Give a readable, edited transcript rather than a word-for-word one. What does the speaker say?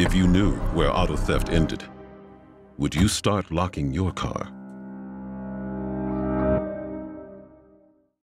If you knew where auto theft ended, would you start locking your car?